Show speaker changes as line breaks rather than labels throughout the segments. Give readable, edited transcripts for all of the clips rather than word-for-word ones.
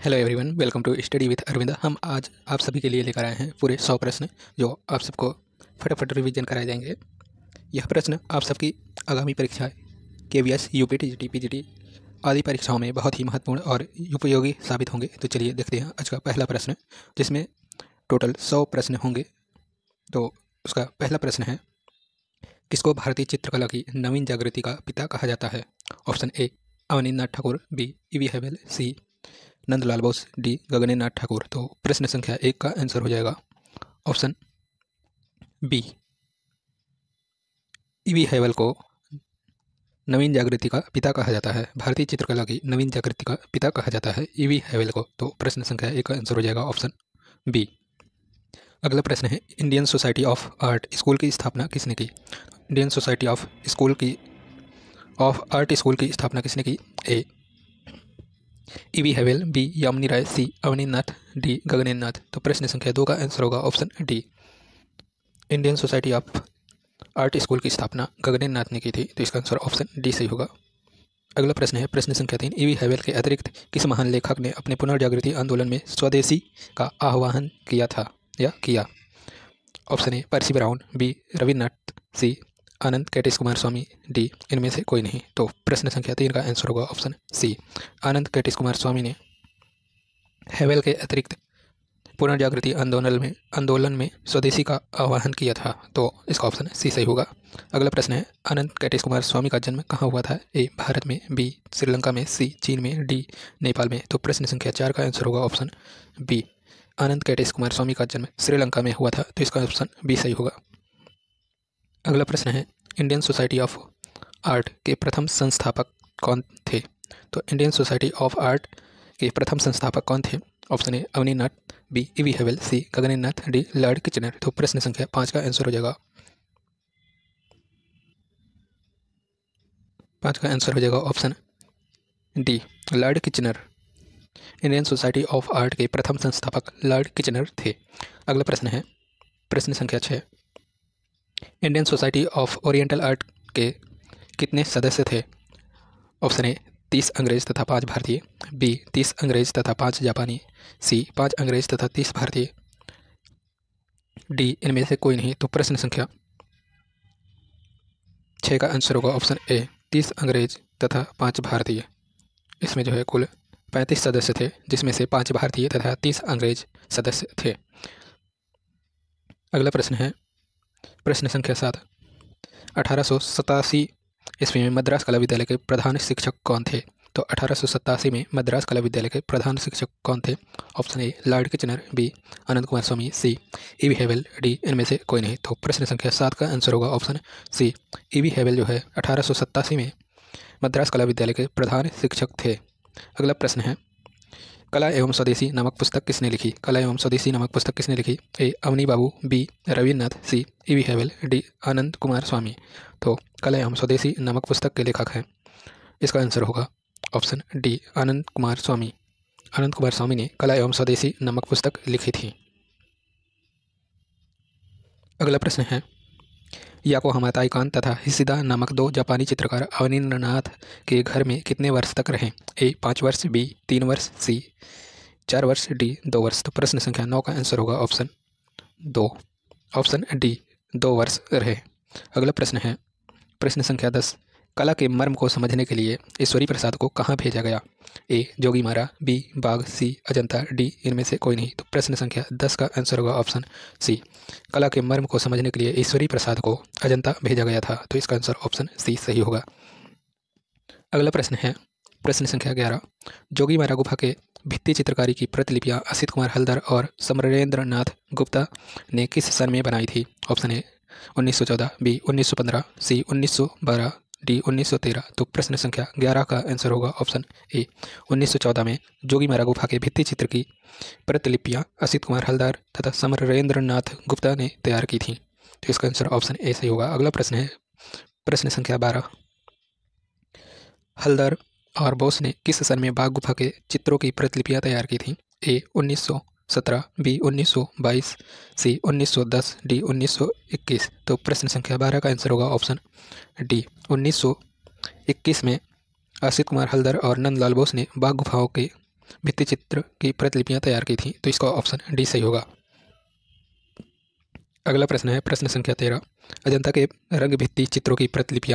Hello everyone, welcome to study with Arvind. हम आज आप सभी के लिए लेकर आए हैं पूरे 100 प्रश्न जो आप सबको फटाफट रिवीजन कराए जाएंगे। यह प्रश्न आप सबकी आगामी परीक्षा केवीएस, यूपीटी, जीटी, पीजीटी आदि परीक्षाओं में बहुत ही महत्वपूर्ण और उपयोगी साबित होंगे। तो चलिए देखते हैं आज का पहला प्रश्न, जिसमें टोटल 100 प्रश्न होंगे। तो उसका पहला प्रश्न है, किसको भारतीय चित्रकला की नवीन जागृति का पिता कहा जाता है? Option A Abanindranath Thakur, B E V Havell, C Nandalal Bose, D Gaganendra Nath Thakur. तो प्रश्न संख्या 1 का आंसर हो जाएगा ऑप्शन बी, ईवी हैवेल को नवीन जागृति का पिता कहा जाता है। भारतीय चित्रकला की नवीन जागृति का पिता कहा जाता है ईवी हैवेल को। तो प्रश्न संख्या 1 का आंसर हो जाएगा ऑप्शन बी। अगला प्रश्न है, Indian Society of Art School की स्थापना किसने की? Indian Society of Art School की स्थापना किसने की? A E V Havell, B Yamini Roy, C Abanindranath, D Gaganendra Nath. तो प्रश्न संख्या 2 का आंसर होगा option D. Indian Society of Art School की स्थापना गगनेन्द्र नाथ ने की थी। तो इसका आंसर ऑप्शन डी सही होगा। अगला प्रश्न है, प्रश्न संख्या 3, ईवी हैवेल के अतिरिक्त किस महान लेखक ने अपने पुनर्जागृति आंदोलन में स्वदेशी का आह्वान किया था या किया? Option A Percy Brown, B Rabindranath, C Ananda Kentish Coomaraswamy, D इनमें से कोई नहीं। तो प्रश्न संख्या 3 का आंसर होगा ऑप्शन सी, आनंद कैटिस कुमार स्वामी ने हैवेल के अतिरिक्त पुनर्जागृति आंदोलन में स्वदेशी का आह्वान किया था। तो इसका ऑप्शन सी सही होगा। अगला प्रश्न है, आनंद कैटिस कुमार स्वामी का जन्म कहाँ हुआ था? ए भारत में, बी श्रीलंका में, सी चीन में, डी नेपाल में। तो प्रश्न संख्या 4 का आंसर होगा option B, Ananda Kentish Coomaraswamy का जन्म श्रीलंका में हुआ था। तो इसका ऑप्शन बी सही होगा। अगला प्रश्न है, इंडियन सोसाइटी ऑफ आर्ट के प्रथम संस्थापक कौन थे? तो इंडियन सोसाइटी ऑफ आर्ट के प्रथम संस्थापक कौन थे? Option A Avaninath, B E V Havell, C Gaganendra Nath, D Lord Kitchener. तो प्रश्न संख्या 5 का आंसर हो जाएगा 5 का आंसर हो जाएगा option D, Lord Kitchener. Indian Society of art के प्रथम संस्थापक लॉर्ड किचनर थे। अगला प्रश्न है, प्रश्न संख्या 6, Indian Society of oriental art के कितने सदस्य थे? ऑप्शन ए 30 अंग्रेज तथा 5 भारतीय, बी 30 अंग्रेज तथा 5 जापानी, सी 5 अंग्रेज तथा 30 भारतीय, डी इनमें से कोई नहीं। तो प्रश्न संख्या 6 का आंसर होगा ऑप्शन ए 30 अंग्रेज तथा 5 भारतीय। इसमें जो है कुल 35 सदस्य थे, जिसमें से 5 भारतीय तथा 30 अंग्रेज सदस्य थे। अगला प्रश्न है, प्रश्न संख्या 7, 1887 ईस्वी में मद्रास कला विद्यालय के प्रधान शिक्षक कौन थे? तो 1887 में मद्रास कला विद्यालय के प्रधान शिक्षक कौन थे? Option A Lord Kitchener, B Ananda Coomaraswamy, C E V Havell, D इनमें से कोई नहीं। तो प्रश्न संख्या 7 का आंसर होगा ऑप्शन सी, ईवी हैवेल जो है 1887 में मद्रास कला विद्यालय के प्रधान शिक्षक थे। अगला प्रश्न है, कला एवं स्वदेशी नामक पुस्तक किसने लिखी? कला एवं स्वदेशी नामक पुस्तक किसने लिखी? A Avani Babu, B Rabindranath, C E V Havell, D Ananda Coomaraswamy. तो कला एवं स्वदेशी नामक पुस्तक के लेखक हैं, इसका आंसर होगा option D, Ananda Coomaraswamy. Ananda Coomaraswamy ने कला एवं स्वदेशी नामक पुस्तक लिखी थी। अगला प्रश्न है, याकोहामा ताइकान तथा हिसिदा नामक 2 जापानी चित्रकार अवनीन्द्रनाथ के घर में कितने वर्ष तक रहे? ए 5 वर्ष, बी 3 वर्ष, सी 4 वर्ष, डी 2 वर्ष। तो प्रश्न संख्या 9 का आंसर होगा ऑप्शन 2, ऑप्शन डी 2 वर्ष रहे। अगला प्रश्न है, प्रश्न संख्या 10, कला के मर्म को समझने के लिए ईश्वरी प्रसाद को कहाँ भेजा गया? A Jogimara, B Bagh, C Ajanta, D इनमें से कोई नहीं। तो प्रश्न संख्या 10 का आंसर होगा ऑप्शन सी, कला के मर्म को समझने के लिए ईश्वरी प्रसाद को अजंता भेजा गया था। तो इसका आंसर ऑप्शन सी सही होगा। अगला प्रश्न है, प्रश्न संख्या 11, जोगीमारा गुफा के भित्ति चित्रकारी की प्रतिलिपियां असित कुमार हलदर और समरेंद्र नाथ गुप्ता ने किस सन में बनाई थी? Option A 1914, B 1915, C 1912, D 1913। तो प्रश्न संख्या 11 का आंसर होगा ऑप्शन ए 1914 में जोगीमारा गुफा के भित्ति चित्र की प्रतिलिपियां असित कुमार हलदर तथा समरेंद्र नाथ गुप्ता ने तैयार की थी। तो इसका आंसर ऑप्शन ए सही होगा। अगला प्रश्न है, प्रश्न संख्या 12, हलदर और बोस ने किस सन में बाघ गुफा के चित्रों की प्रतिलिपियां तैयार की थी? A 1917, B 1922, C 1910, D 1921। तो प्रश्न संख्या 12 का आंसर होगा ऑप्शन डी 1921 में असित कुमार हलदर और नंदलाल बोस ने बाघ गुफाओं के भित्ति चित्र की प्रतिलिपियां तैयार की थीं? तो इसका ऑप्शन डी सही होगा। अगला प्रश्न है प्रश्न संख्या 13। अजंता के रंग भित्ति चित्रों की प्रतिलिपियां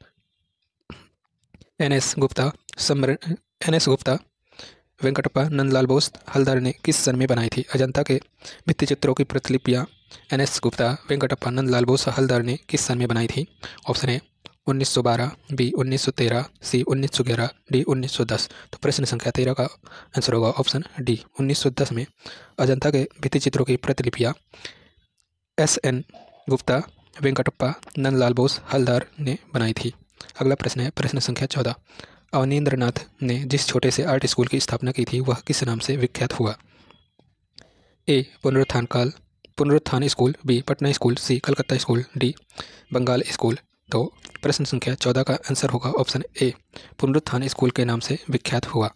एन.एस. गुप्ता, वेंकटप्पा नंदलाल बोस हल्दर ने किस सन में बनाई थी? अजंता के भित्ति चित्रों की प्रतिलिपियां एन.एस. गुप्ता, वेंकटप्पा नंदलाल बोस हल्दर ने किस सन में बनाई थी? ऑप्शन है 1912, बी 1913, सी 1911, डी 1910। तो प्रश्न संख्या 13 का आंसर होगा ऑप्शन डी 1910 में अजंता के भित्ति चित्रों की प्रतिलिपियां एस.एन. गुप्ता, वेंकटप्पा नंदलाल बोस हल्दर ने बनाई थी। अगला प्रश्न है प्रश्न संख्या 14। अवनींद्रनाथ ने जिस छोटे से आर्ट स्कूल की स्थापना की थी वह किस नाम से विख्यात हुआ? ए पुनरुत्थान school, B Patna school, C Calcutta school, D Bengal school. तो प्रश्न संख्या 14 का आंसर होगा ऑप्शन ए पुनरुत्थान स्कूल के नाम से विख्यात हुआ।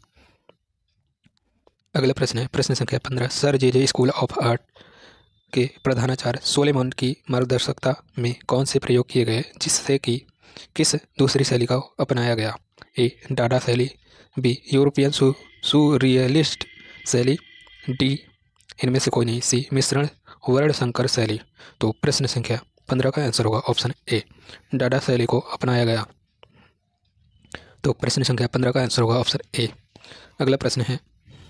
अगला प्रश्न है प्रश्न संख्या 15। Sir J school of art के प्रधानाचार्य सोलेमन की मार्गदर्शकता में कौन से प्रयोग किए गए जिससे कि किस दूसरी शैली का अपनाया गया? ए डाडा शैली, बी यूरोपियन सुरियलिस्ट शैली, डी इनमें से कोई नहीं, सी मिश्रण वर्णशंकर शैली। तो प्रश्न संख्या 15 का आंसर होगा ऑप्शन ए डाडा शैली को अपनाया गया। तो प्रश्न संख्या 15 का आंसर होगा ऑप्शन ए। अगला प्रश्न है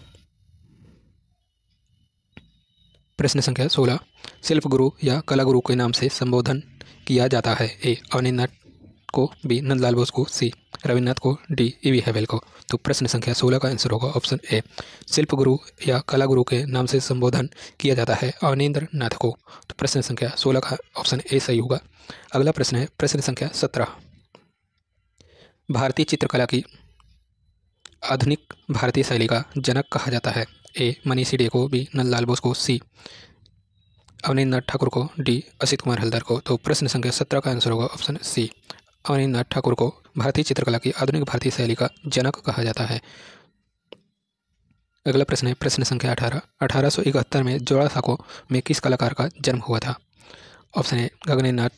प्रश्न संख्या 16। शिल्प गुरु या कला गुरु के नाम से संबोधन किया जाता है? ए अवनींद्रनाथ को, बी नंदलाल बोस को, सी रविन्द्रनाथ को, डी ई.वी. हैवेल को। तो प्रश्न संख्या 16 का आंसर होगा ऑप्शन ए शिल्प गुरु या कला गुरु के नाम से संबोधन किया जाता है अवनींद्रनाथ को। तो प्रश्न संख्या 16 का ऑप्शन ए सही होगा। अगला प्रश्न है प्रश्न संख्या 17। भारतीय चित्रकला की आधुनिक भारतीय शैली का जनक कहा जाता है? ए मनीषी डे को, बी नंदलाल बोस को, सी अवनींद्रनाथ ठाकुर को, डी असित कुमार हल्दर को। तो प्रश्न संख्या 17 का आंसर होगा ऑप्शन सी अवनींद्रनाथ ठाकुर को भारतीय चित्रकला की आधुनिक भारतीय शैली का जनक कहा जाता है। अगला प्रश्न है प्रश्न संख्या 18। 1871 में जोड़ासांको में किस कलाकार का जन्म हुआ था? ऑप्शन है Gaganendranath,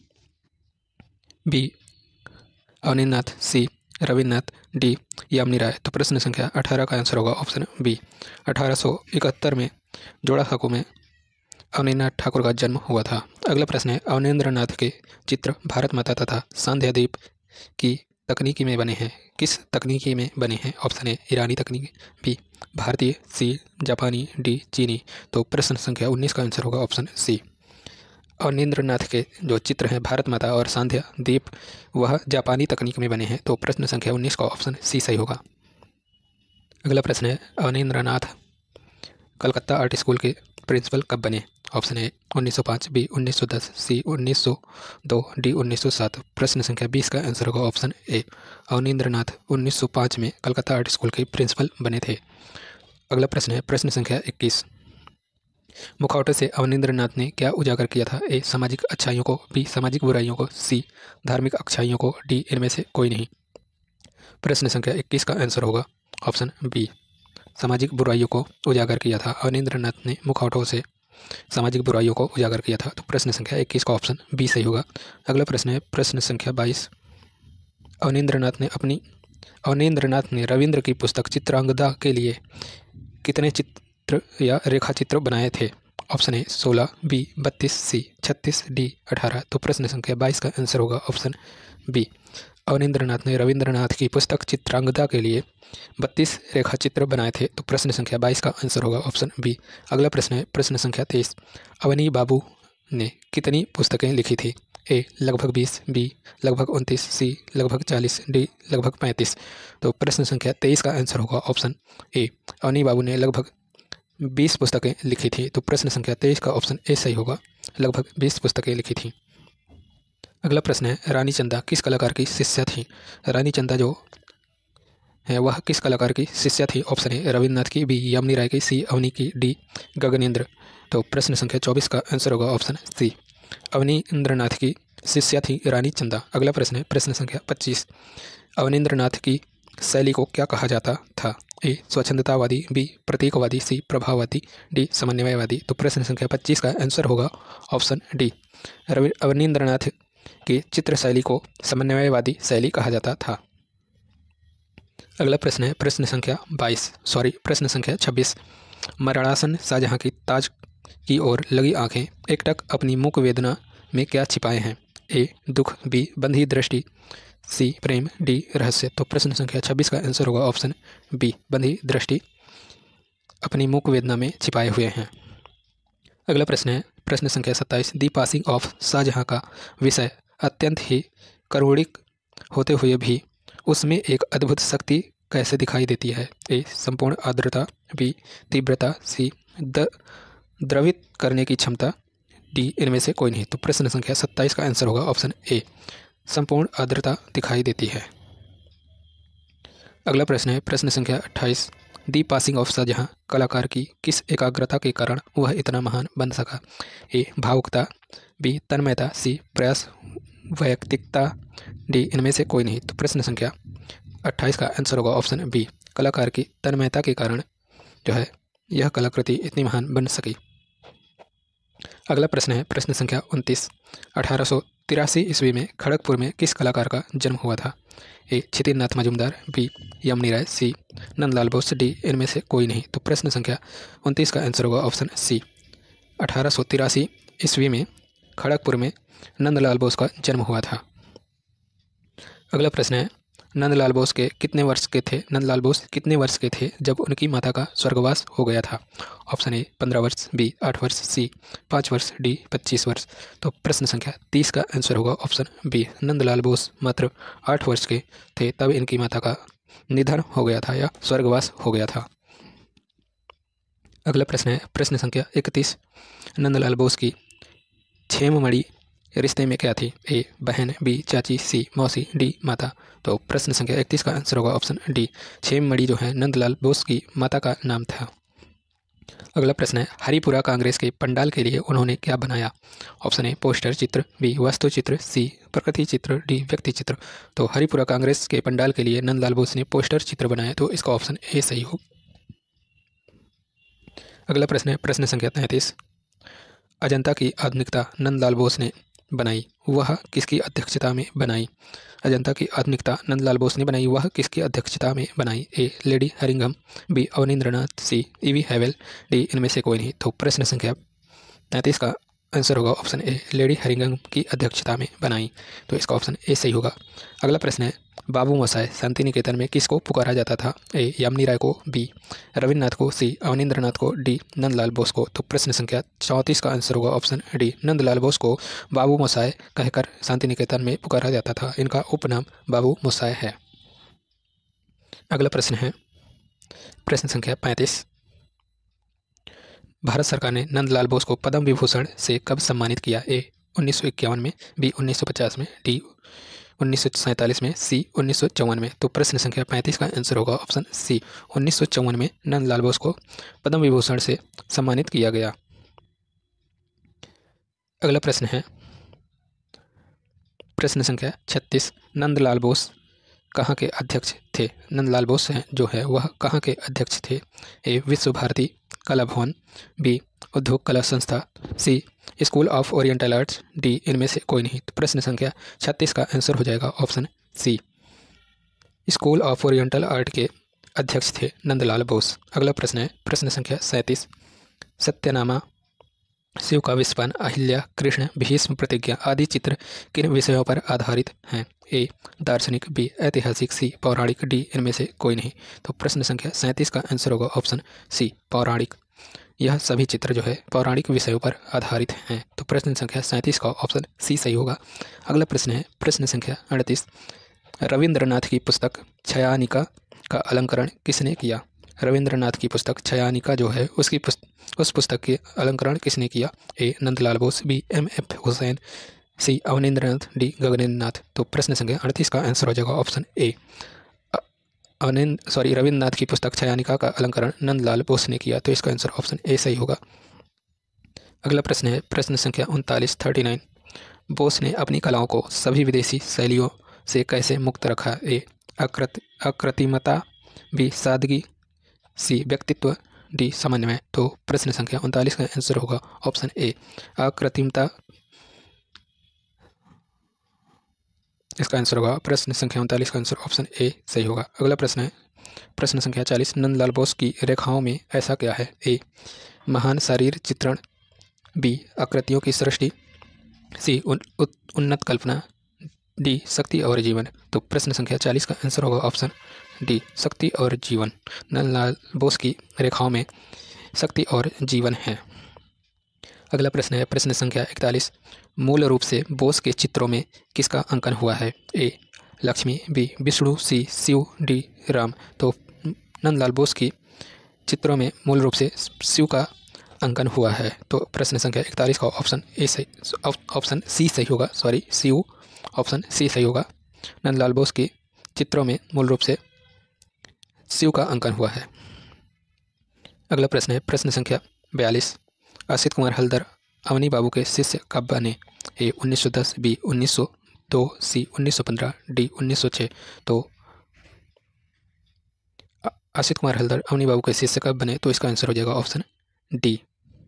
B Abanindranath, C Rabindranath, D Yamini Roy. तो प्रश्न संख्या 18 का आंसर होगा ऑप्शन बी 1871 में जोड़ासांको में अवनींद्रनाथ ठाकुर का जन्म हुआ था। अगला प्रश्न है अवनींद्रनाथ के चित्र भारत माता तथा सांध्या द्वीप की तकनीकी में बने हैं? किस तकनीकी में बने हैं? ऑप्शन है ईरानी तकनीक, बी भारतीय, सी जापानी, डी चीनी। तो प्रश्न संख्या 19 का आंसर होगा ऑप्शन सी अवनींद्रनाथ के जो चित्र हैं भारत माता और सांध्या द्वीप वह जापानी तकनीक में बने हैं। तो प्रश्न संख्या 19 का ऑप्शन सी सही होगा। अगला प्रश्न है अवनींद्रनाथ कलकत्ता आर्ट स्कूल के प्रिंसिपल कब बने? ऑप्शन है 1905, बी 1910, सी 1902, डी 1907। प्रश्न संख्या 20 का आंसर होगा ऑप्शन ए अवनींद्रनाथ 1905 में कलकत्ता आर्ट स्कूल के प्रिंसिपल बने थे। अगला प्रश्न है प्रश्न संख्या 21। मुखौटे से अवनींद्रनाथ ने क्या उजागर किया था? ए सामाजिक अच्छाइयों को, बी सामाजिक बुराइयों को, सी धार्मिक अच्छाइयों को, डी इनमें से कोई नहीं। प्रश्न संख्या 21 का आंसर होगा ऑप्शन बी सामाजिक बुराइयों को उजागर किया था। अवनींद्रनाथ ने मुखौटों से सामाजिक बुराइयों को उजागर किया था। तो प्रश्न संख्या 21 का ऑप्शन बी सही होगा। अगला प्रश्न है प्रश्न संख्या 22। अवनींद्रनाथ ने रविंद्र की पुस्तक चित्रांगदा के लिए कितने चित्र या रेखा चित्र बनाए थे? ऑप्शन है 16, बी 32, सी 36, डी 18। तो प्रश्न संख्या 22 का आंसर होगा ऑप्शन बी अवनींद्रनाथ ने रविंद्रनाथ की पुस्तक चित्रांगदा के लिए 32 रेखा चित्र बनाए थे। तो प्रश्न संख्या 22 का आंसर होगा ऑप्शन बी। अगला प्रश्न है प्रश्न संख्या 23। अवनी बाबू ने कितनी पुस्तकें लिखी थी? ए लगभग 20, बी लगभग 29, सी लगभग 40, डी लगभग 35। तो प्रश्न संख्या 23 का आंसर होगा ऑप्शन ए अवनी बाबू ने लगभग 20 पुस्तकें लिखी थी। तो प्रश्न संख्या 23 का ऑप्शन ए सही होगा, लगभग 20 पुस्तकें लिखी थी। अगला प्रश्न है रानी चंदा किस कलाकार की शिष्या थी? रानी चंदा जो है वह किस कलाकार की शिष्या थी? ऑप्शन है रविन्द्रनाथ की, बी यामिनी राय की, सी अवनी की, डी गगनेंद्र। तो प्रश्न संख्या 24 का आंसर होगा ऑप्शन सी अवनींद्रनाथ की शिष्या थी रानी चंदा। अगला प्रश्न है प्रश्न संख्या 25। अवनींद्रनाथ की शैली को क्या कहा जाता था? ए स्वच्छंदतावादी, बी प्रतीकवादी, सी प्रभाववादी, डी समन्वयवादी। तो प्रश्न संख्या 25 का आंसर होगा ऑप्शन डी अवनींद्रनाथ की चित्र शैली को समन्वयवादी शैली कहा जाता था। अगला प्रश्न है प्रश्न संख्या 26। मरणासन शाहजहां की ताज की ओर लगी आंखें एकटक अपनी मूक वेदना में क्या छिपाए हैं? ए दुख, बी बंधी दृष्टि, सी प्रेम, डी रहस्य। तो प्रश्न संख्या 26 का आंसर होगा ऑप्शन बी, बंधी दृष्टि अपनी मूक वेदना में छिपाए हुए हैं। अगला प्रश्न है प्रश्न संख्या 27। दी पासिंग ऑफ शाहजहां का विषय अत्यंत ही करुणिक होते हुए भी उसमें एक अद्भुत शक्ति कैसे दिखाई देती है? ए संपूर्ण आर्द्रता, बी तीव्रता, सी द्रवित करने की क्षमता, डी इनमें से कोई नहीं। तो प्रश्न संख्या 27 का आंसर होगा ऑप्शन ए, संपूर्ण आर्द्रता दिखाई देती है। अगला प्रश्न है प्रश्न संख्या 28। दी पासिंग ऑफ शाहजहां कलाकार की किस एकाग्रता के कारण वह इतना महान बन सका? ए भावुकता, बी तन्मयता, सी प्रयास वैयक्तिकता, डी इनमें से कोई नहीं। तो प्रश्न संख्या 28 का आंसर होगा ऑप्शन बी, कलाकार की तन्मयता के कारण जो है यह कलाकृति इतनी महान बन सकी। अगला प्रश्न है प्रश्न संख्या 29। 1883 ईस्वी में खड़गपुर में किस कलाकार का जन्म हुआ था? A Kshitindranath Majumdar, B Yamini Roy, C Nandalal Bose, D इनमें से कोई नहीं। तो प्रश्न संख्या 29 का आंसर होगा ऑप्शन सी, 1883 ईस्वी में खड़गपुर में नंदलाल बोस का जन्म हुआ था। अगला प्रश्न है नंदलाल बोस कितने वर्ष के थे जब उनकी माता का स्वर्गवास हो गया था? ऑप्शन ए 15 वर्ष, बी 8 वर्ष, सी 5 वर्ष, डी 25 वर्ष। तो प्रश्न संख्या 30 का आंसर होगा ऑप्शन बी, नंदलाल बोस मात्र 8 वर्ष के थे तब इनकी माता का निधन हो गया था या स्वर्गवास हो गया था। अगला प्रश्न है प्रश्न संख्या 31। नंदलाल बोस की छेममणि रिश्ते में क्या थी? ए बहन, बी चाची, सी मौसी, डी माता। तो प्रश्न संख्या 31 का आंसर होगा ऑप्शन डी, छेममणि जो है नंदलाल बोस की माता का नाम था। अगला प्रश्न है हरिपुरा कांग्रेस के पंडाल के लिए उन्होंने क्या बनाया? ऑप्शन ए पोस्टर चित्र, बी वास्तु चित्र, सी प्रकृति चित्र, डी व्यक्ति चित्र। तो हरिपुरा कांग्रेस के पंडाल के लिए नंदलाल बोस ने पोस्टर चित्र बनाया, तो इसका ऑप्शन ए सही हो। अगला प्रश्न है प्रश्न संख्या 33। अजंता की आधुनिकता नंदलाल बोस ने बनाई, वह किसकी अध्यक्षता में बनाई? अजंता की आधुनिकता नंदलाल बोस ने बनाई, वह किसकी अध्यक्षता में बनाई? A Lady Herringham, B Abanindranath, C E V Havell, D इनमें से कोई नहीं। तो प्रश्न संख्या 33 का आंसर होगा ऑप्शन ए, लेडी हरिंघम की अध्यक्षता में बनाई, तो इसका ऑप्शन ए सही होगा। अगला प्रश्न है बाबू मोसाय शांति निकेतन में किसको पुकारा जाता था? ए यामिनी राय को, बी रविन्द्रनाथ को, सी अवनींद्रनाथ को, डी नंदलाल बोस को। तो प्रश्न संख्या 34 का आंसर होगा ऑप्शन डी, नंदलाल बोस को बाबू मोसाय कहकर शांति निकेतन में पुकारा जाता था, इनका उपनाम बाबू मोसाय है। अगला प्रश्न है प्रश्न संख्या 35। भारत सरकार ने नंदलाल बोस को पद्म विभूषण से कब सम्मानित किया? ए 1951 में, बी 1950 में, डी 1947 में, सी 1954 में। तो प्रश्न संख्या 35 का आंसर होगा ऑप्शन सी, 1954 में नंदलाल बोस को पद्म विभूषण से सम्मानित किया गया। अगला प्रश्न है प्रश्न संख्या 36। नंदलाल बोस कहाँ के अध्यक्ष थे? नंदलाल बोस हैं जो है वह कहाँ के अध्यक्ष थे? ए विश्व भारती कला भवन, बी उद्योग कला संस्था, C school of oriental arts, D इनमें से कोई नहीं। तो प्रश्न संख्या 36 का आंसर हो जाएगा option C, school of oriental art के अध्यक्ष थे नंदलाल बोस। अगला प्रश्न है प्रश्न संख्या 37। सत्यनामा, शिव का विस्फान, अहिल्या, कृष्ण, भीष्म प्रतिज्ञा आदि चित्र किन विषयों पर आधारित हैं? ए दार्शनिक, बी ऐतिहासिक, सी पौराणिक, डी इनमें से कोई नहीं। तो प्रश्न संख्या 37 का आंसर होगा ऑप्शन सी, पौराणिक। यह सभी चित्र जो है पौराणिक विषयों पर आधारित हैं, तो प्रश्न संख्या 37 का ऑप्शन सी सही होगा। अगला प्रश्न है प्रश्न संख्या 38। रविंद्रनाथ की पुस्तक छायानिका का अलंकरण किसने किया? रविंद्रनाथ की पुस्तक छायानिका जो है उस पुस्तक के अलंकरण किसने किया? A Nandalal Bose, B M.F. Husain, C Abanindranath, D Gaganendranath. तो प्रश्न संख्या 38 का आंसर हो जाएगा ऑप्शन ए, रविन्द्रनाथ की पुस्तक छायानिका का अलंकरण नंदलाल बोस ने किया, तो इसका आंसर ऑप्शन ए सही होगा। अगला प्रश्न है प्रश्न संख्या 39। बोस ने अपनी कलाओं को सभी विदेशी शैलियों से कैसे मुक्त रखा? ए अकृत्रिमता, बी सादगी, सी व्यक्तित्व, डी समन्वय। तो प्रश्न संख्या 39 का आंसर होगा ऑप्शन ए, अकृत्रिमता, इसका आंसर होगा प्रश्न संख्या 39 का आंसर ऑप्शन ए सही होगा। अगला प्रश्न है प्रश्न संख्या 40, नंदलाल बोस की रेखाओं में ऐसा क्या है? ए, महान शरीर चित्रण, बी, आकृतियों की सृष्टि, सी, उन्नत कल्पना, डी, शक्ति और जीवन। तो प्रश्न संख्या 40 का आंसर होगा ऑप्शन डी, शक्ति और जीवन। नंदलाल बोस की रेखाओं में शक्ति और जीवन है। अगला प्रश्न है प्रश्न संख्या 41, मूल रूप से बोस के चित्रों में किसका अंकन हुआ है? A, Lakshmi, B, Vishnu, C, Shiva, D, Ram. तो नंदलाल बोस की चित्रों में मूल रूप से शिव का अंकन हुआ है। तो प्रश्न संख्या 41 का ऑप्शन सी सही होगा, शिव, ऑप्शन सी सही होगा। नंदलाल बोस की चित्रों में मूल रूप से शिव का अंकन हुआ है। अगला प्रश्न है प्रश्न संख्या 42, असित कुमार हल्दर अवनी बाबू के शिष्य कब बने? A, 1910, B, 1902, C, 1915, D, 1906। तो असित कुमार हल्दर अवनी बाबू के शिष्य कब बने? तो इसका आंसर हो जाएगा ऑप्शन डी,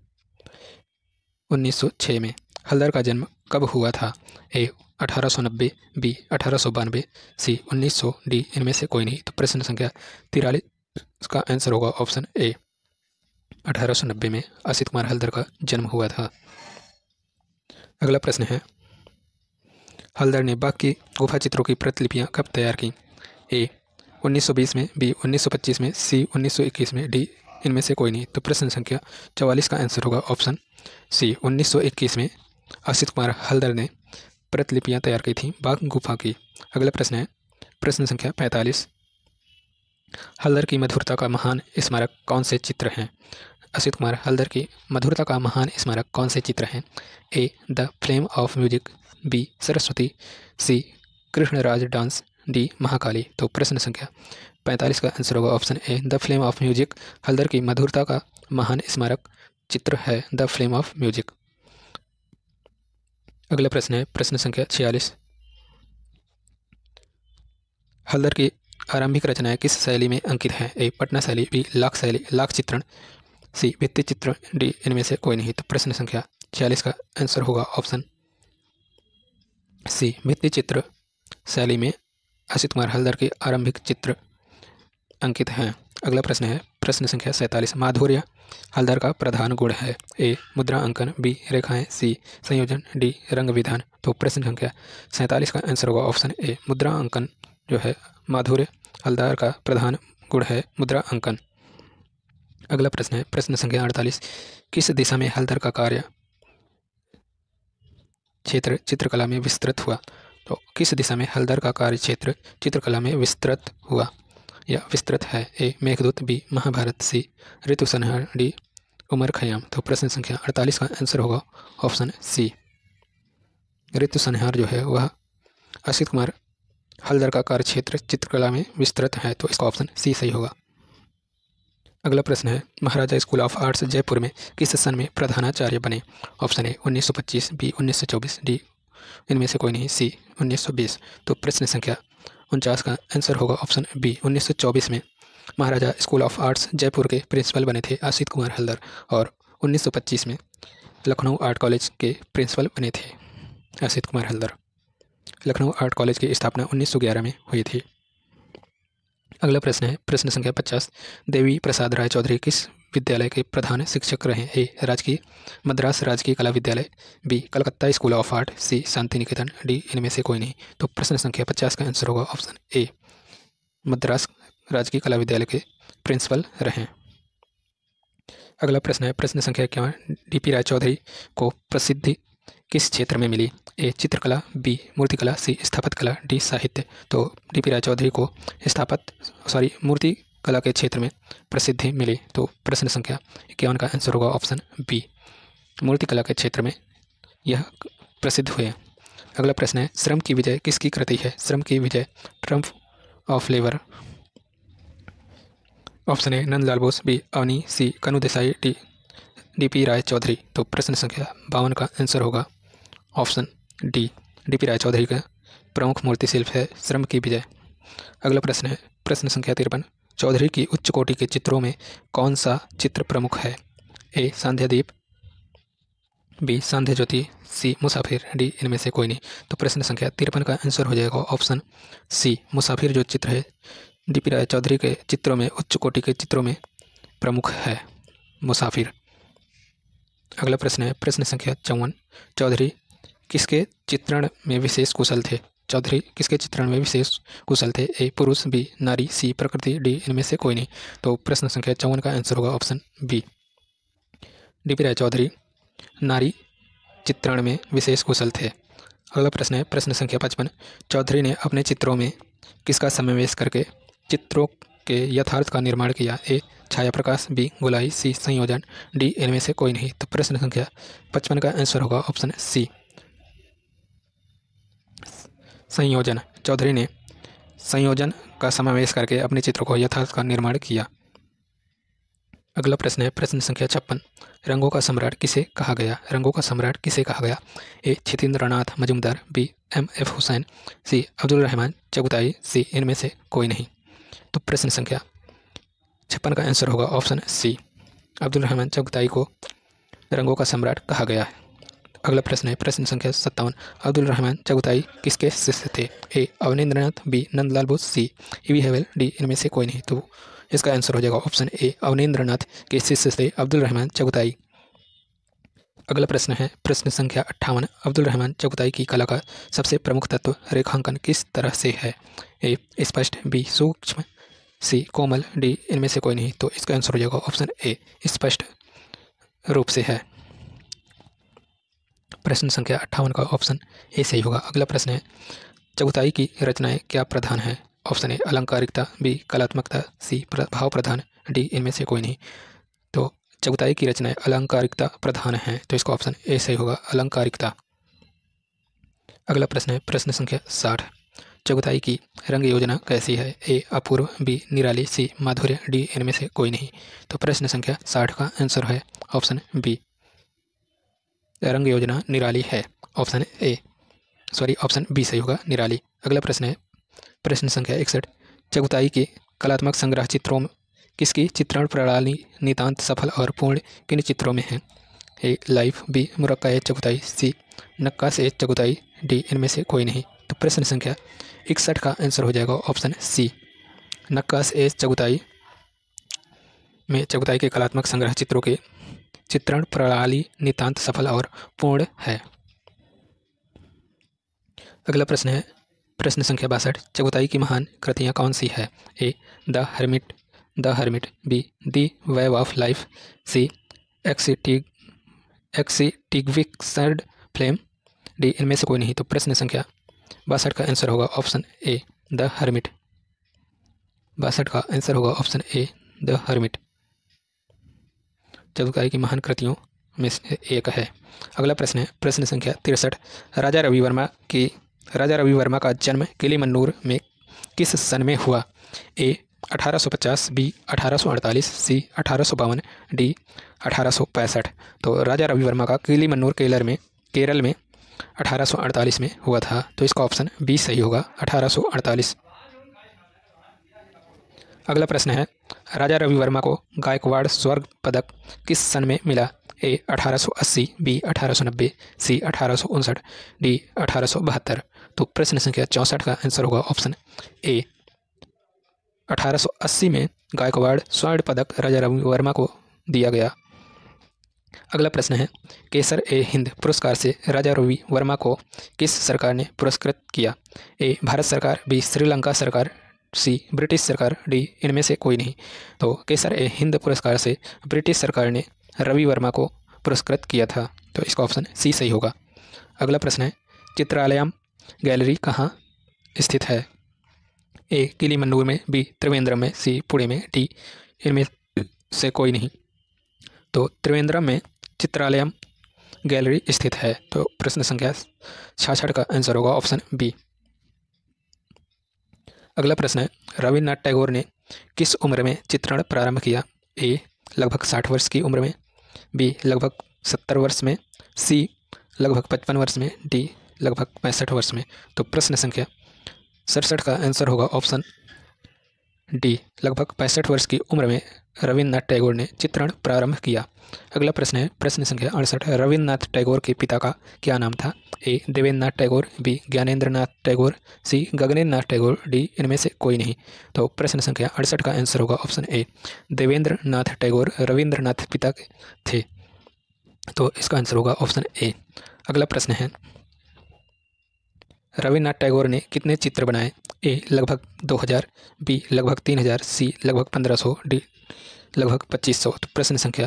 1906 में। हल्दर का जन्म कब हुआ था? ए, 1890, बी, 1892, सी, 1900, डी, इनमें से कोई नहीं। तो प्रश्न संख्या 43 का आंसर होगा ऑप्शन ए, 1890 में असित कुमार हल्दर का जन्म हुआ था। अगला प्रश्न है, हल्दर ने बाघ की गुफा चित्रों की प्रतिलिपियां कब तैयार की? ए, 1920 में, बी, 1925 में, सी, 1921 में, डी, इनमें से कोई नहीं। तो प्रश्न संख्या 44 का आंसर होगा ऑप्शन सी, 1921 में असित कुमार हल्दर ने प्रतिलिपियां तैयार की थी बाघ गुफा की। अगला प्रश्न है प्रश्न संख्या 45, हल्दर की मधुरता का महान स्मारक कौन से चित्र हैं? असित कुमार हल्दर की मधुरता का महान स्मारक कौन से चित्र हैं? A, the flame of music, B, Saraswati, C, Krishnaraj dance, D, Mahakali. तो प्रश्न संख्या 45 का आंसर होगा option A, the flame of music. Haldar की मधुरता का महान स्मारक चित्र है द फ्लेम ऑफ म्यूजिक। अगला प्रश्न है प्रश्न संख्या 46, हल्दर की आरंभिक रचनाएं किस शैली में अंकित हैं? ए, पटना शैली, बी, लाख शैली, लाख चित्रण, सी, भित्ति चित्र, डी, इनमें से कोई नहीं। तो प्रश्न संख्या 46 का आंसर होगा ऑप्शन सी, भित्ति चित्र शैली में असित कुमार हल्दर के आरंभिक चित्र अंकित हैं। अगला प्रश्न है प्रश्न संख्या 47, माधुर्य हल्दर का प्रधान गुण है? ए, मुद्रा अंकन, बी, रेखाएं, सी, संयोजन, डी, रंग विधान। तो प्रश्न संख्या 47 का आंसर होगा ऑप्शन ए, मुद्रा अंकन जो है माधुर्य हल्दर का प्रधान गुण है मुद्रा अंकन। अगला प्रश्न है प्रश्न संख्या 48, किस दिशा में हल्दर का कार्य क्षेत्र चित्रकला में विस्तृत हुआ? तो किस दिशा में हल्दर का कार्य क्षेत्र चित्रकला में विस्तृत हुआ या विस्तृत है? A, Meghdoot, B, Mahabharat, C, Ritu Samhar, D, Umar Khayyam. तो प्रश्न संख्या 48 का आंसर होगा ऑप्शन सी, ऋतु संहार जो है वह असित कुमार हल्दर का कार्य क्षेत्र चित्रकला में विस्तृत है। तो इसका ऑप्शन सी सही होगा। अगला प्रश्न है Maharaja school of arts Jaipur में किस सन में प्रधानाचार्य बने? ऑप्शन ए, 1925, बी, 1924, डी, इनमें से कोई नहीं, सी, 1920। तो प्रश्न संख्या 49 का आंसर होगा ऑप्शन बी, 1924 में Maharaja school of arts Jaipur के प्रिंसिपल बने थे असित कुमार हल्दर, और 1925 में लखनऊ आर्ट कॉलेज के प्रिंसिपल बने थे असित कुमार हल्दर। लखनऊ आर्ट कॉलेज की स्थापना 1911 में हुई थी। अगला प्रश्न है प्रश्न संख्या 50, देवी प्रसाद राय चौधरी किस विद्यालय के प्रधान शिक्षक रहे? ए, राजकीय मद्रास राजकीय कला विद्यालय, B, Calcutta school of art, C, Shanti Niketan, D, इनमें से कोई नहीं। तो प्रश्न संख्या 50 का आंसर होगा ऑप्शन ए, मद्रास राजकीय कला विद्यालय के प्रिंसिपल रहे। अगला प्रश्न है प्रश्न संख्या 51, डीपी राय चौधरी को प्रसिद्धि किस क्षेत्र में मिली? ए, चित्रकला, बी, मूर्तिकला, सी, स्थापत्य कला, डी, साहित्य। तो डीपी राय चौधरी को मूर्ति कला के क्षेत्र में प्रसिद्धि मिली। तो प्रश्न संख्या 51 का आंसर होगा ऑप्शन बी, मूर्तिकला के क्षेत्र में यह प्रसिद्ध हुए। अगला प्रश्न है श्रम की विजय किसकी कृति है? श्रम की विजय, triumph of labour. Option A, Nandalal Bose, B, Avani, C, Kanu Desai, D, D P Roy Chowdhury. तो प्रश्न संख्या 52 का आंसर होगा option D, D P Roy Chowdhury का प्रमुख मूर्ति शिल्प है श्रम की विजय। अगला प्रश्न है प्रश्न संख्या 53, चौधरी की उच्च कोटि के चित्रों में कौन सा चित्र प्रमुख है? ए, सांध्य दीप, बी, सांध्य ज्योति, सी, मुसाफिर, डी, इनमें से कोई नहीं। तो प्रश्न संख्या 53 का आंसर हो जाएगा ऑप्शन सी, मुसाफिर जो चित्र है डीपी राय चौधरी के चित्रों में उच्च कोटि के चित्रों में प्रमुख है मुसाफिर। अगला प्रश्न है प्रश्न संख्या 54। चौधरी किसके चित्रण में विशेष कुशल थे? चौधरी किसके चित्रण में विशेष कुशल थे? ए पुरुष, बी नारी, सी प्रकृति, डी इनमें से कोई नहीं। तो प्रश्न संख्या 54 का आंसर होगा option B. D P Roy Chowdhury नारी चित्रण में विशेष कुशल थे। अगला प्रश्न है प्रश्न संख्या 55। चौधरी ने अपने चित्रों में किसका समावेश करके चित्रों के यथार्थ का निर्माण किया? ए छाया प्रकाश, बी गोलाई, सी संयोजन, डी इनमें से कोई नहीं। तो प्रश्न संख्या 55 का आंसर होगा ऑप्शन सी संयोजन। चौधरी ने संयोजन का समावेश करके अपने चित्रों को यथार्थ का निर्माण किया। अगला प्रश्न है प्रश्न संख्या 56। रंगों का सम्राट किसे कहा गया? रंगों का सम्राट किसे कहा गया? A Kshitindranath Majumdar, B M.F. Husain, C Abdul Rahman Chughtai, C इनमें से कोई नहीं। तो प्रश्न संख्या 56 का आंसर होगा ऑप्शन सी अब्दुल रहमान चगताई को रंगों का सम्राट कहा गया है। अगला प्रश्न है प्रश्न संख्या 57। अब्दुल रहमान चगताई किसके शिष्य थे? A Abanindranath, B Nandalal Bose, C E.V. Havell, D इनमें से कोई नहीं। तो इसका आंसर हो जाएगा ऑप्शन ए अवनींद्रनाथ के शिष्य थे अब्दुल रहमान चगताई। अगला प्रश्न है प्रश्न संख्या 58। अब्दुल रहमान चगताई की कला का सबसे प्रमुख तत्व रेखांकन किस तरह से है? ए स्पष्ट, बी सूक्ष्म, सी कोमल, डी इनमें से कोई नहीं। तो इसका आंसर हो जाएगा ऑप्शन ए स्पष्ट रूप से है। प्रश्न संख्या 58 का ऑप्शन ए सही होगा। अगला प्रश्न है चगताई की रचनाएं क्या प्रधान है? ऑप्शन ए अलंकारिकता, बी कलात्मकता, सी भाव प्रधान, डी इनमें से कोई नहीं। तो चगताई की रचनाएं अलंकारिकता प्रधान है, तो इसका ऑप्शन ए सही होगा अलंकारिकता। अगला प्रश्न है प्रश्न संख्या 60। चगताई की रंग योजना कैसी है? ए अपूर्व, बी निराली, सी माधुर्य, डी इनमें से कोई नहीं। तो प्रश्न संख्या 60 का आंसर है ऑप्शन बी रंग योजना निराली है। ऑप्शन बी सही होगा निराली। अगला प्रश्न है प्रश्न संख्या 61। चगताई के कलात्मक संग्रह चित्रों किसकी चित्रण प्रणाली नितांत सफल और पूर्ण किन चित्रों में है? ए लाइफ, बी मुरक्का ए चगताई, सी नक्काश ए चगताई, डी इनमें से कोई नहीं। तो प्रश्न संख्या 61 का आंसर हो जाएगा ऑप्शन सी नक्काश ए चगताई में चगताई के कलात्मक संग्रह चित्रों के चित्रण प्रणाली नितांत सफल और पूर्ण है। अगला प्रश्न है प्रश्न संख्या 62। चगताई की महान कृतियाँ कौन सी है? A the hermit, B the wave of life, C extinguished flame, D इनमें से कोई नहीं। तो प्रश्न संख्या 62 का आंसर होगा ऑप्शन ए द हर्मिट। 62 का आंसर होगा option A the hermit Chughtai की महान कृतियों में से एक है। अगला प्रश्न है प्रश्न संख्या 63। राजा रवि वर्मा का जन्म किलीमन्नूर में किस सन में हुआ? A 1850, B 1848, C 1852, D 1865। तो राजा रवि वर्मा का किलीमन्नूर केरल में 1848 में हुआ था, तो इसका ऑप्शन बी सही होगा 1848। अगला प्रश्न है राजा रवि वर्मा को गायकवाड़ स्वर्ण पदक किस सन में मिला? A 1880, B 1890, C 1859, D 1872। तो प्रश्न संख्या 64 का आंसर होगा ऑप्शन ए 1880 में गायकवाड़ स्वर्ण पदक राजा रवि वर्मा को दिया गया। अगला प्रश्न है केसर ए हिंद पुरस्कार से राजा रवि वर्मा को किस सरकार ने पुरस्कृत किया? ए भारत सरकार, बी श्रीलंका सरकार, सी ब्रिटिश सरकार, डी इनमें से कोई नहीं। तो केसर ए हिंद पुरस्कार से ब्रिटिश सरकार ने रवि वर्मा को पुरस्कृत किया था, तो इसका ऑप्शन सी सही होगा। अगला प्रश्न है चित्रालयम गैलरी कहाँ स्थित है? ए किलीमन्नूर में, बी त्रिवेंद्रम में, सी पुणे में, डी इनमें से कोई नहीं। तो त्रिवेंद्रम में चित्रालयम गैलरी स्थित है, तो प्रश्न संख्या 66 का आंसर होगा ऑप्शन बी। अगला प्रश्न है रविन्द्रनाथ टैगोर ने किस उम्र में चित्रण प्रारंभ किया? ए लगभग 60 वर्ष की उम्र में, बी लगभग 70 वर्ष में, सी लगभग 55 वर्ष में, डी लगभग 65 वर्ष में। तो प्रश्न संख्या 67 का आंसर होगा ऑप्शन डी लगभग 65 वर्ष की उम्र में रविन्द्रनाथ टैगोर ने चित्रण प्रारंभ किया? अगला प्रश्न है प्रश्न संख्या 68। रविन्द्रनाथ टैगोर के पिता का क्या नाम था? A Debendranath Tagore, B Gyanendranath Tagore, C Gaganendranath Tagore, D इनमें से कोई नहीं। तो प्रश्न संख्या 68 का आंसर होगा ऑप्शन ए, देवेंद्रनाथ टैगोर रविन्द्रनाथ पिता थे। तो इसका आंसर होगा ऑप्शन ए। अगला प्रश्न है रविन्द्रनाथ टैगोर ने कितने चित्र बनाए? ए लगभग 2000, बी लगभग 3000, सी लगभग 1500, डी लगभग 2500। तो प्रश्न संख्या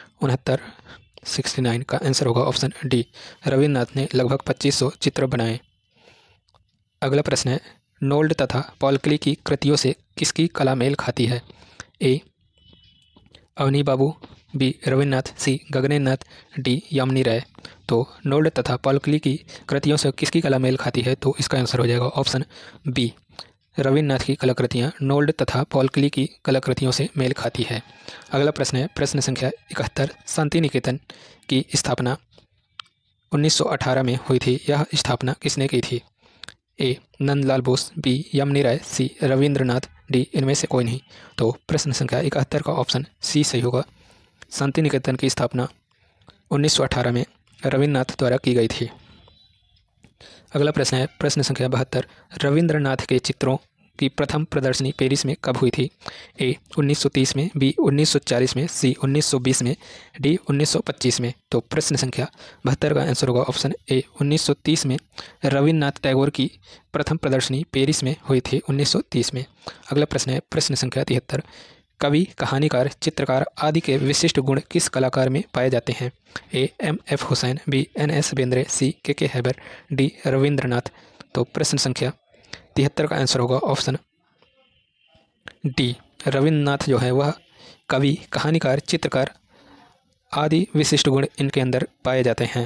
69 का आंसर होगा ऑप्शन डी, रविन्द्रनाथ ने लगभग 2500 चित्र बनाए। अगला प्रश्न है नोल्ड तथा पॉल क्ली की कृतियों से किसकी कला मेल खाती है? A Avani Babu, B Rabindranath, C Gaganendranath, D Yamini Roy. तो नोल्ड तथा पॉल क्ली की कृतियों से किसकी कला मेल खाती है? तो इसका आंसर हो जाएगा ऑप्शन बी, रविन्द्रनाथ की कलाकृतियाँ नोल्ड तथा पॉल क्ली की कलाकृतियों से मेल खाती है। अगला प्रश्न है प्रश्न संख्या 71। शांति निकेतन की स्थापना 1918 में हुई थी। यह स्थापना किसने की थी? A Nandalal Bose, B Yamini Roy, C Rabindranath, D इनमें से कोई नहीं। तो प्रश्न संख्या 71 का ऑप्शन सी सही होगा। शांति निकेतन की स्थापना 1918 में रविन्द्रनाथ द्वारा की गई थी। अगला प्रश्न है प्रश्न संख्या 72। रविन्द्रनाथ के चित्रों की प्रथम प्रदर्शनी पेरिस में कब हुई थी? ए 1930 में, बी 1940 में, सी 1920 में, डी 1925 में। तो प्रश्न संख्या 72 का आंसर होगा ऑप्शन ए, 1930 में रविन्द्रनाथ टैगोर की प्रथम प्रदर्शनी पेरिस में हुई थी 1930 में। अगला प्रश्न है प्रश्न संख्या 73। कवि, कहानीकार, चित्रकार आदि के विशिष्ट गुण किस कलाकार में पाए जाते हैं? A M.F. Husain, B N.S. Bendre, C K Hebbar, D Rabindranath. तो प्रश्न संख्या 73 का आंसर होगा ऑप्शन डी, रविन्द्रनाथ जो है वह कवि, कहानीकार, चित्रकार आदि विशिष्ट गुण इनके अंदर पाए जाते हैं।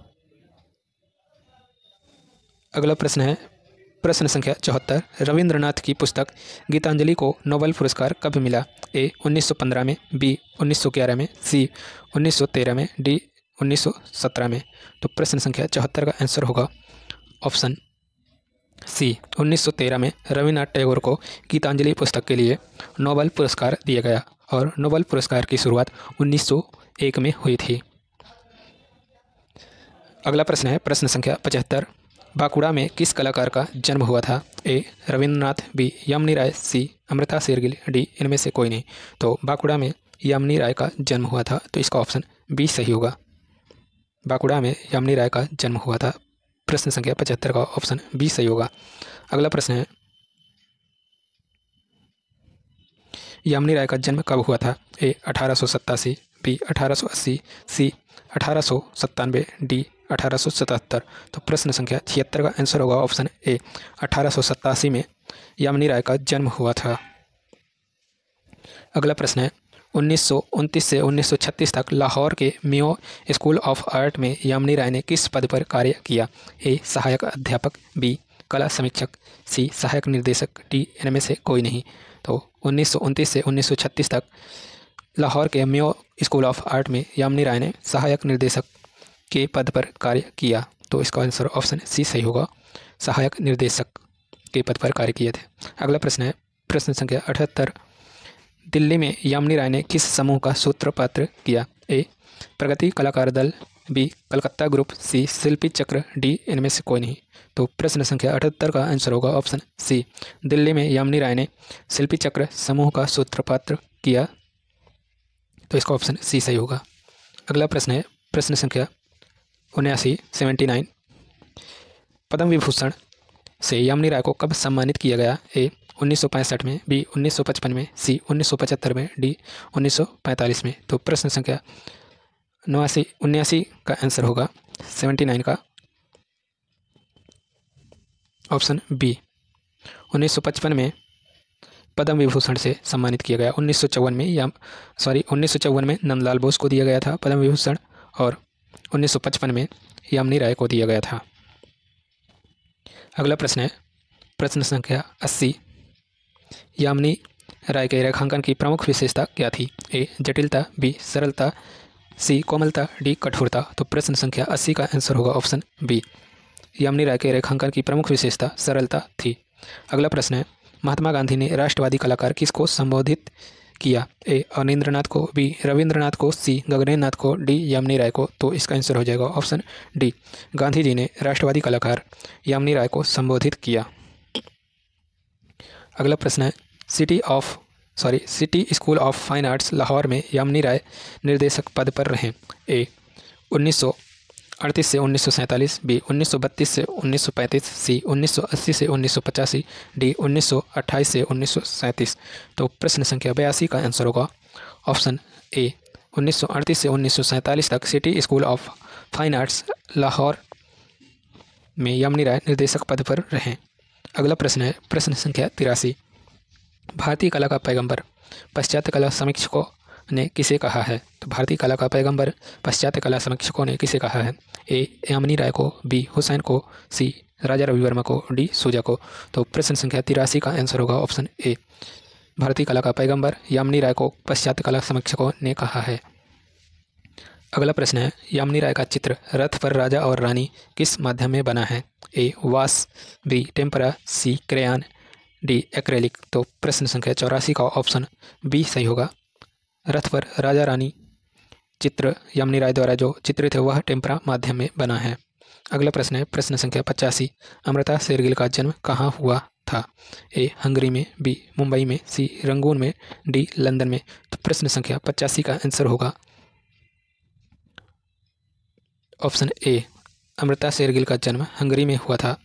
अगला प्रश्न है प्रश्न संख्या 74। रविन्द्रनाथ की पुस्तक गीतांजलि को नोबेल पुरस्कार कब मिला? ए 1915 में, बी 1911 में, सी 1913 में, डी 1917 में। तो प्रश्न संख्या 74 का आंसर होगा ऑप्शन सी, 1913 में रविन्द्रनाथ टैगोर को गीतांजलि पुस्तक के लिए नोबेल पुरस्कार दिया गया और नोबेल पुरस्कार की शुरुआत 1901 में हुई थी। अगला प्रश्न है प्रश्न संख्या 75। बांकुड़ा में किस कलाकार का जन्म हुआ था? A Rabindranath, B Yamini Roy, C Amrita Shergil, D इनमें से कोई नहीं। तो बांकुड़ा में यामिनी राय का जन्म हुआ था। तो इसका ऑप्शन बी सही होगा, बांकुड़ा में यामिनी राय का जन्म हुआ था। प्रश्न संख्या 75 का ऑप्शन बी सही होगा। अगला प्रश्न है यामिनी राय का जन्म कब हुआ था? A 1887, B 1880, C 1897, D 1877। तो प्रश्न संख्या 76 का आंसर होगा ऑप्शन ए, 1887 में यामिनी राय का जन्म हुआ था। अगला प्रश्न है 1929 से 1936 तक लाहौर के मेयो स्कूल ऑफ आर्ट में यामिनी राय ने किस पद पर कार्य किया? ए सहायक अध्यापक, बी कला समीक्षक, सी सहायक निर्देशक, डी इनमें से कोई नहीं। तो 1929 से 1936 तक लाहौर के मेयो स्कूल ऑफ आर्ट में यामिनी राय ने सहायक निर्देशक के पद पर कार्य किया। तो इसका आंसर ऑप्शन सी सही होगा, सहायक निर्देशक के पद पर कार्य किए थे। अगला प्रश्न है प्रश्न संख्या 78। दिल्ली में यामिनी राय ने किस समूह का सूत्रपात्र किया? ए प्रगति कलाकार दल, B Calcutta group, C Shilpi Chakra, D इनमें से कोई नहीं। तो प्रश्न संख्या 78 का आंसर होगा ऑप्शन सी, दिल्ली में यामिनी राय ने शिल्पी चक्र समूह का सूत्रपात्र किया। तो इसका ऑप्शन सी सही होगा। अगला प्रश्न है प्रश्न संख्या 79। पद्म विभूषण से यामिनी राय को कब सम्मानित किया गया? ए 1965 में, बी 1955 में, सी 1975 में, डी 1945 में। तो प्रश्न संख्या 79 का आंसर होगा 79 का ऑप्शन बी, 1955 में पद्म विभूषण से सम्मानित किया गया। 1954 में नंदलाल बोस को दिया गया था पद्म विभूषण और 1955 में यामिनी राय को दिया गया था। अगला प्रश्न है प्रश्न संख्या 80। यामिनी राय के रेखांकन की प्रमुख विशेषता क्या थी? ए जटिलता, बी सरलता, सी कोमलता, डी कठोरता। तो प्रश्न संख्या 80 का आंसर होगा ऑप्शन बी, यामिनी राय के रेखांकन की प्रमुख विशेषता सरलता थी। अगला प्रश्न है महात्मा गांधी ने राष्ट्रवादी कलाकार किसको संबोधित किया? ए अवनींद्रनाथ को, बी रविंद्रनाथ को, सी गगनेंद्र नाथ को, डी यामिनी राय को। तो इसका आंसर हो जाएगा ऑप्शन डी, गांधी जी ने राष्ट्रवादी कलाकार यामिनी राय को संबोधित किया। अगला प्रश्न है, city school of fine arts Lahore में यामिनी राय निर्देशक पद पर रहे। ए 1938 से 1947, बी 1932 से 1935, सी 1980 से 1985, डी 1928 से 1937। तो प्रश्न संख्या 82 का आंसर होगा ऑप्शन ए, 1938 से 1947 तक city school of fine arts Lahore में यामिनी राय निर्देशक पद पर रहें। अगला प्रश्न है प्रश्न संख्या 83, भारतीय कला का पैगंबर पाश्चात्य कला समीक्षकों ने किसे कहा है? तो भारतीय कला का पैगंबर पाश्चात्य कला समीक्षकों ने किसे कहा है? ए यामिनी राय को, बी हुसैन को, सी राजा रवि वर्मा को, डी सूजा को। तो प्रश्न संख्या 83 का आंसर होगा ऑप्शन ए, भारतीय कला का पैगंबर यामिनी राय को पाश्चात्य कला समीक्षकों ने कहा है। अगला प्रश्न है, यामिनी राय का चित्र रथ पर राजा और रानी किस माध्यम में बना है? A wash, B tempera, C crayon, D acrylic. तो प्रश्न संख्या 84 का ऑप्शन बी सही होगा, रथ पर राजा रानी चित्र यामिनी राय द्वारा जो चित्रित है वह टेम्परा माध्यम में बना है। अगला प्रश्न है प्रश्न संख्या 85, अमृता शेरगिल का जन्म कहाँ हुआ था? ए हंगरी में, बी मुंबई में, सी रंगून में, डी लंदन में। तो प्रश्न संख्या 85 का आंसर होगा ऑप्शन ए, अमृता शेरगिल का जन्म हंगरी में हुआ था।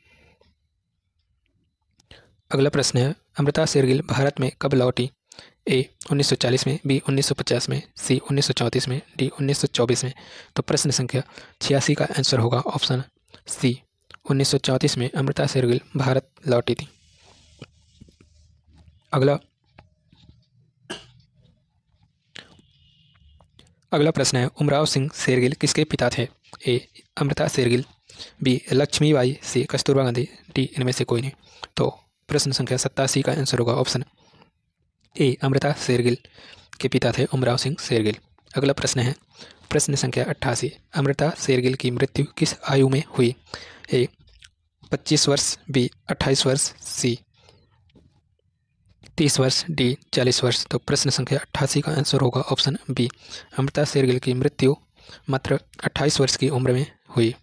अगला प्रश्न है, अमृता शेरगिल भारत में कब लौटी? ए 1940 में, बी 1950 में, सी 1934 में, डी 1924 में। तो प्रश्न संख्या 86 का आंसर होगा ऑप्शन सी, 1934 में अमृता शेरगिल भारत लौटी थी। अगला प्रश्न है, उमराव सिंह शेरगिल किसके पिता थे? A Amrita Shergil, B Lakshmibai, C Kasturba Gandhi, D इनमें से कोई नहीं। तो प्रश्न संख्या 87 का आंसर होगा ऑप्शन ए, अमृता शेरगिल के पिता थे उमराव सिंह शेरगिल। अगला प्रश्न है प्रश्न संख्या 88, अमृता शेरगिल की मृत्यु किस आयु में हुई? ए 25 वर्ष, बी 28 वर्ष, सी 30 वर्ष, डी 40 वर्ष। तो प्रश्न संख्या 88 का आंसर होगा ऑप्शन बी, अमृता शेरगिल की मृत्यु मात्र 28 वर्ष की उम्र में हुई।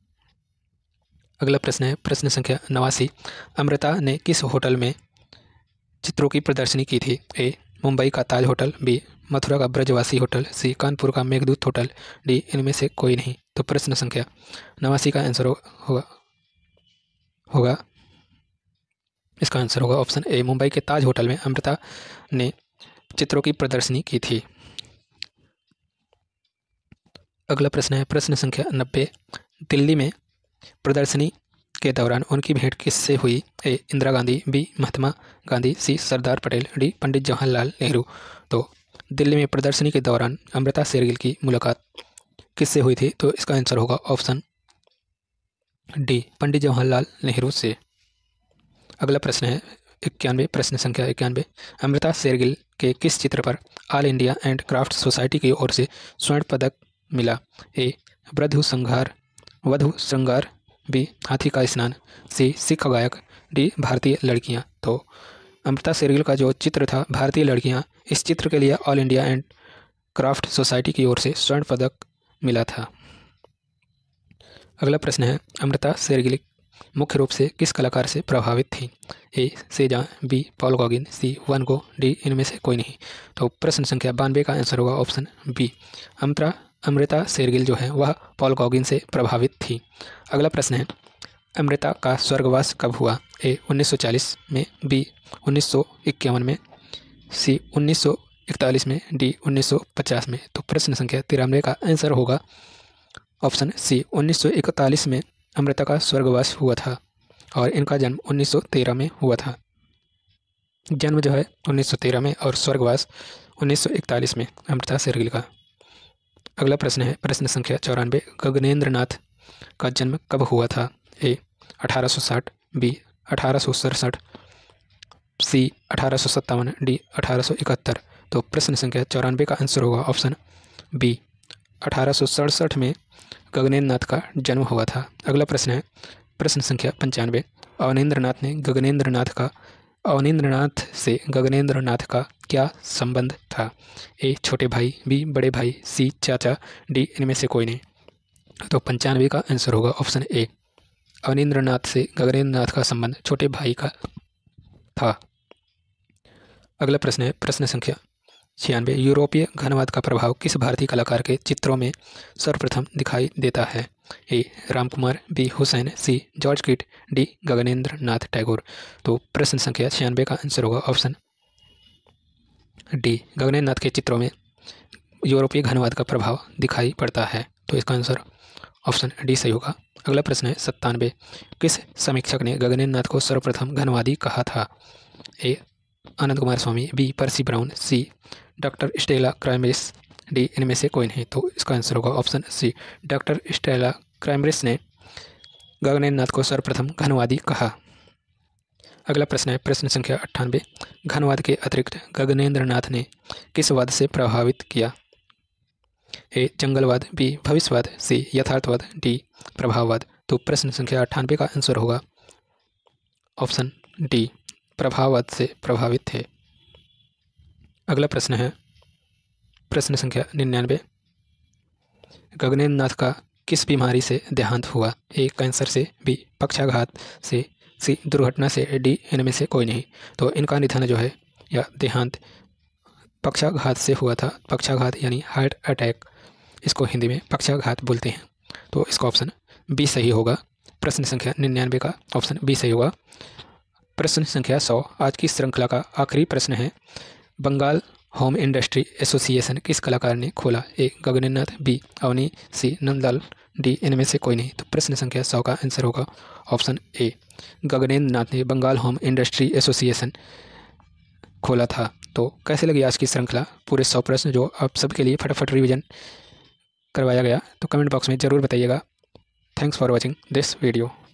अगला प्रश्न है प्रश्न संख्या 89, अमृता ने किस होटल में चित्रों की प्रदर्शनी की थी? ए मुंबई का ताज होटल, बी मथुरा का ब्रजवासी होटल, सी कानपुर का मेघदूत होटल, डी इनमें से कोई नहीं। तो प्रश्न संख्या 89 का आंसर होगा इसका आंसर होगा ऑप्शन ए, मुंबई के ताज होटल में अमृता ने चित्रों की प्रदर्शनी की थी। अगला प्रश्न है प्रश्न संख्या 90, दिल्ली में प्रदर्शनी के दौरान उनकी भेंट किससे हुई? A Indira Gandhi, B Mahatma Gandhi, C Sardar Patel, D Pandit Jawaharlal Nehru. तो दिल्ली में प्रदर्शनी के दौरान अमृता शेरगिल की मुलाकात किससे हुई थी? तो इसका आंसर होगा ऑप्शन डी, पंडित जवाहरलाल नेहरू से। अगला प्रश्न है 91, प्रश्न संख्या 91, अमृता शेरगिल के किस चित्र पर all India and craft society की ओर से स्वर्ण पदक मिला? ए वधु श्रृंगार, बी हाथी का स्नान, सी सिख गायक, डी भारतीय लड़कियां। तो अमृता शेरगिल का जो चित्र था भारतीय लड़कियां, इस चित्र के लिए all India and craft society की ओर से स्वर्ण पदक मिला था। अगला प्रश्न है अमृता शेरगिल मुख्य रूप से किस कलाकार से प्रभावित थी? A Cezanne, B Paul Gauguin, C Van Gogh, D इनमें से कोई नहीं। तो प्रश्न संख्या 92 का आंसर होगा ऑप्शन बी, अमृता शेरगिल जो है वह पॉल गॉगिन से प्रभावित थी। अगला प्रश्न है अमृता का स्वर्गवास कब हुआ? ए 1940 में, बी 1951 में, सी 1941 में, डी 1950 में। तो प्रश्न संख्या 93 का आंसर होगा ऑप्शन सी, 1941 में अमृता का स्वर्गवास हुआ था और इनका जन्म 1913 में हुआ था। जन्म जो है 1913 में और स्वर्गवास 1941 में अमृता शेरगिल का। अगला प्रश्न है प्रश्न संख्या 94, गगनेंद्र नाथ का जन्म कब हुआ था? A 1860, B 1867, C 1857, D 1871। तो प्रश्न संख्या 94 का आंसर होगा ऑप्शन बी, 1867 में गगनेंद्र नाथ का जन्म हुआ था। अगला प्रश्न है प्रश्न संख्या 95, अवनींद्र नाथ ने अवनींद्रनाथ से गगनेंद्रनाथ का क्या संबंध था? ए छोटे भाई, बी बड़े भाई, सी चाचा, डी इनमें से कोई नहीं। तो 95 का आंसर होगा ऑप्शन ए। अवनींद्रनाथ से गगनेंद्रनाथ का संबंध छोटे भाई का था। अगला प्रश्न है प्रश्न संख्या 96। यूरोपीय घनवाद का प्रभाव किस भारतीय कलाकार के चित्रों में सर्वप्रथम दिखाई देता है? A Ramkumar, B Husain, C George Keyt, D Gaganendra Nath Tagore. तो प्रश्न संख्या 96 का आंसर होगा ऑप्शन डी। गगनेंद्र नाथ के चित्रों में यूरोपीय घनवाद का प्रभाव दिखाई पड़ता है, तो इसका आंसर ऑप्शन डी सही होगा। अगला प्रश्न है 97। किस समीक्षक ने गगनेंद्र नाथ को सर्वप्रथम घनवादी कहा था? A Ananda Coomaraswamy, B Percy Brown, C doctor Stella Kramrisch, D इनमें से कोई नहीं। तो इसका आंसर होगा option C. Doctor Stella Kramrisch ने गगनेंद्र नाथ को सर्वप्रथम घनवादी कहा। अगला प्रश्न है प्रश्न संख्या 98। घनवाद के अतिरिक्त गगनेंद्र नाथ ने किस वाद से प्रभावित किया? ए जंगलवाद, बी भविष्यवाद, सी यथार्थवाद, डी प्रभाववाद। तो प्रश्न संख्या 98 का आंसर होगा ऑप्शन डी, प्रभाववाद से प्रभावित थे। अगला प्रश्न है प्रश्न संख्या 99। गगनेंद्र नाथ का किस बीमारी से देहांत हुआ? ए कैंसर से, बी पक्षाघात से, सी दुर्घटना से, डी इनमें से कोई नहीं। तो इनका निधन जो है या देहांत पक्षाघात से हुआ था। पक्षाघात यानी हार्ट अटैक, इसको हिंदी में पक्षाघात बोलते हैं। तो इसका ऑप्शन बी सही होगा। प्रश्न संख्या 99 का ऑप्शन बी सही होगा। प्रश्न संख्या 100। आज की श्रृंखला का आखिरी प्रश्न है बंगाल होम इंडस्ट्री एसोसिएशन किस कलाकार ने खोला? A Gaganendra Nath, B Avani, C Nandalal, D इनमें से कोई नहीं। तो प्रश्न संख्या 100 का आंसर होगा ऑप्शन ए। गगनेंद्र नाथ ने बंगाल होम इंडस्ट्री एसोसिएशन खोला था। तो कैसे लगी आज की श्रृंखला? पूरे 100 प्रश्न जो आप सबके लिए फटाफट रिवीजन करवाया गया, तो कमेंट बॉक्स में ज़रूर बताइएगा। Thanks for watching this video.